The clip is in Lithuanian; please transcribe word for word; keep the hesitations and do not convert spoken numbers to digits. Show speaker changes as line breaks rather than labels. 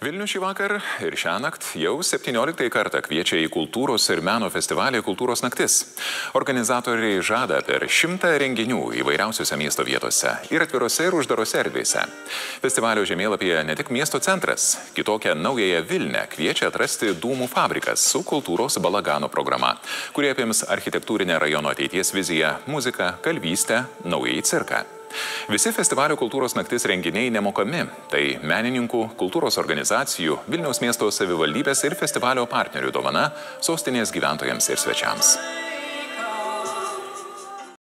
Vilnius šį vakar ir šiąnakt jau septynioliktąjį kartą kviečia į kultūros ir meno festivalį Kultūros naktis. Organizatoriai žada per šimtą renginių įvairiausiose miesto vietose ir atvirose ir uždarose erdvėse. Festivalio žemėlapyje ne tik miesto centras, kitokią naująją Vilnią kviečia atrasti Dūmų fabrikas su kultūros balagano programa, kurie apims architektūrinę rajono ateities viziją, muziką, kalvystę, naująjį cirką. Visi festivalio Kultūros naktis renginiai nemokami, tai menininkų, kultūros organizacijų, Vilniaus miesto savivaldybės ir festivalio partnerių dovana sostinės gyventojams ir svečiams.